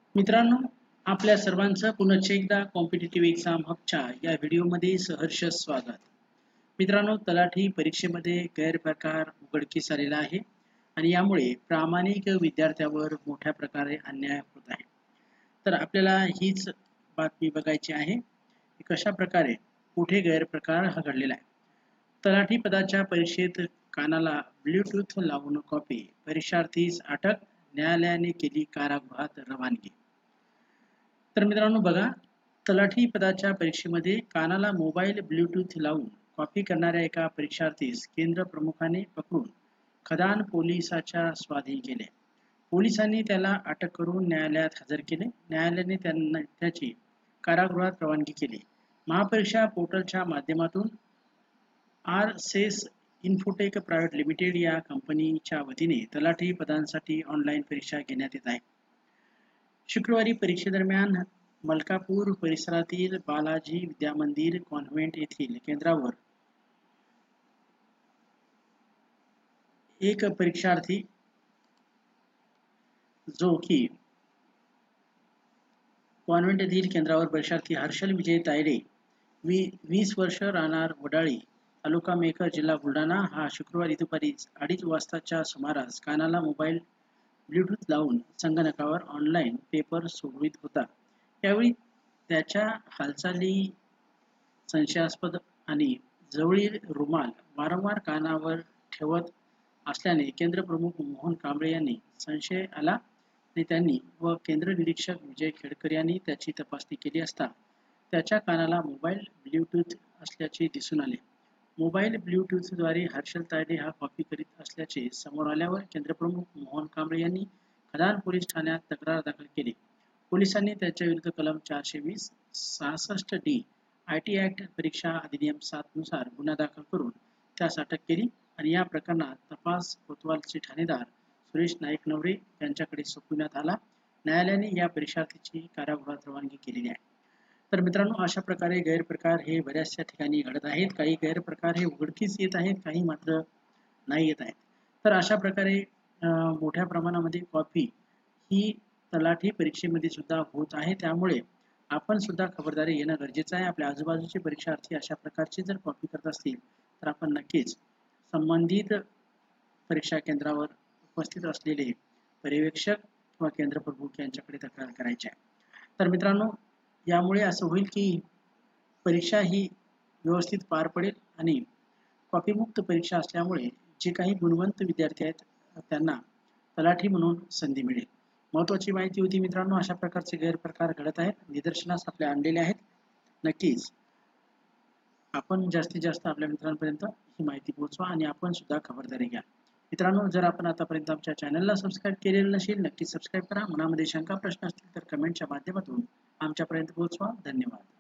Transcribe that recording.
मित्रांनो, आपल्या सर्वांचं पुनश्च एकदा कॉम्पिटिटिव्ह एक्झाम हबच्या या व्हिडिओमध्ये सहर्ष स्वागत. मित्रांनो, तलाठी परीक्षेमध्ये गैरप्रकार उघडकीस आलेला आहे आणि यामुळे प्रामाणिक विद्यार्थ्यावर मोठ्या प्रकारे अन्याय होत आहे. तर आपल्याला हीच बातमी बघायची आहे की कशा प्रकारे कुठे गैरप्रकार हा घडलेला आहे. तलाठी पदाच्या परीक्षेत कानाला ब्लूटूथ लावून कॉपी, परीक्षार्थीस अटक, न्यायालयाने केली कारागृहात रवानगी. तर मित्रांनो बघा, तलाठी पदाच्या परीक्षेमध्ये कानाला मोबाईल ब्लूटूथ लावून कॉपी करणाऱ्या एका परीक्षार्थीस केंद्र प्रमुखाने पकडून खदान पोलिसाच्या स्वाधीन केले. पोलिसांनी त्याला अटक करून न्यायालयात हजर केले. न्यायालयाने त्याची कारागृहात रवानगी केली. महापरीक्षा पोर्टलच्या माध्यमातून आरसेस इन्फोटेक प्रायव्हेट लिमिटेड या कंपनीच्या वतीने तलाठी पदांसाठी ऑनलाईन परीक्षा घेण्यात येत आहे. शुक्रवारी परीक्षेदरम्यान मलकापूर परिसरातील बालाजी विद्यामंदिर कॉन्व्हेंट येथील केंद्रावर एक परीक्षार्थी जो की कॉन्व्हेंट येथील केंद्रावर परीक्षार्थी हर्षल विजय तायडे 20 वर्ष, राहणार वडाळी, तालुका मेकर, जिल्हा बुलढाणा हा शुक्रवारी दुपारी 2:30 वाजताच्या सुमारास कानाला मोबाईल ब्लूटूथ लावून संगणकावर ऑनलाईन पेपर सोडवित होता. त्यावेळी त्याच्या हालचाली संशयास्पद आणि जवळील रुमाल वारंवार कानावर ठेवत असल्याने केंद्र प्रमुख मोहन कांबळे यांनी संशय आला आणि त्यांनी व केंद्र निरीक्षक विजय खेडकर यांनी त्याची तपासणी केली असता त्याच्या कानाला मोबाईल ब्लूटूथ असल्याचे दिसून आले. मोबाईल ब्लूटूथद्वारे हर्षल तायडे हा कॉपी करीत असल्याचे समोर आल्यावर केंद्रप्रमुख मोहन कांबळे यांनी खदान पोलीस ठाण्यात तक्रार दाखल केली. पोलिसांनी त्याच्या विरुद्ध कलम 420, 66D IT ऍक्ट, परीक्षा अधिनियम 7 नुसार गुन्हा दाखल करून त्यास अटक केली आणि या प्रकरणात तपास कोतवालचे ठाणेदार सुरेश नाईक नवरे यांच्याकडे सोपविण्यात आला. न्यायालयाने या परीक्षार्थीची कारागृहात रवानगी केलेली आहे. तर मित्रांनो, अशा प्रकारे गैरप्रकार हे बऱ्याचशा ठिकाणी घडत आहेत. काही गैरप्रकार हे उघडकीस येत आहेत, काही मात्र नाही येत आहेत. तर अशा प्रकारे मोठ्या प्रमाणामध्ये कॉपी ही तलाठी परीक्षेमध्ये सुद्धा होत आहे. त्यामुळे आपण सुद्धा खबरदारी घेणं गरजेचं आहे. आपल्या आजूबाजूचे परीक्षार्थी अशा प्रकारची जर कॉपी करत असतील तर आपण नक्कीच संबंधित परीक्षा केंद्रावर उपस्थित असलेले पर्यवेक्षक किंवा केंद्र प्रमुख यांच्याकडे तक्रार करायची आहे. तर मित्रांनो, यामुळे असं होईल की परीक्षा ही व्यवस्थित पार पडेल आणि कॉपीमुक्त परीक्षा असल्यामुळे जे काही गुणवंत विद्यार्थी आहेत त्यांना तलाठी म्हणून संधी मिळेल. महत्त्वाची माहिती होती मित्रांनो. अशा प्रकारचे गैरप्रकार घडत आहेत, निदर्शनास आपल्या आणलेले आहेत. नक्कीच आपण जास्तीत जास्त आपल्या मित्रांपर्यंत ही माहिती पोहोचवा आणि आपण सुद्धा खबरदारी घ्या. मित्रांनो, जर आपण आतापर्यंत आमच्या चॅनलला सबस्क्राईब केलेलं नसेल नक्कीच सबस्क्राईब करा. मनामध्ये शंका प्रश्न असतील तर कमेंटच्या माध्यमातून आमच्यापर्यंत पोहोचवा. धन्यवाद.